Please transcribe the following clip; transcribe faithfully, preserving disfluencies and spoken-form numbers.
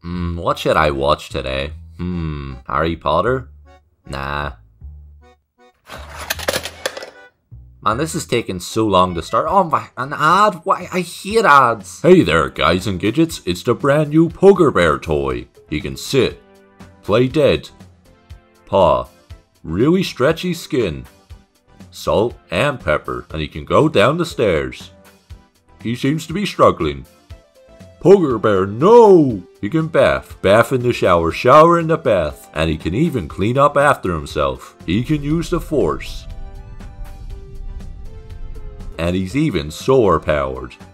Hmm, what should I watch today? Hmm, Harry Potter? Nah. Man, this is taking so long to start. Oh my, an ad? Why, I hate ads. Hey there, guys and gadgets. It's the brand new PogerBear toy. He can sit, play dead, paw, really stretchy skin, salt and pepper, and he can go down the stairs. He seems to be struggling. PogerBear, no! He can bath, bath in the shower, shower in the bath, and he can even clean up after himself. He can use the force. And he's even solar powered.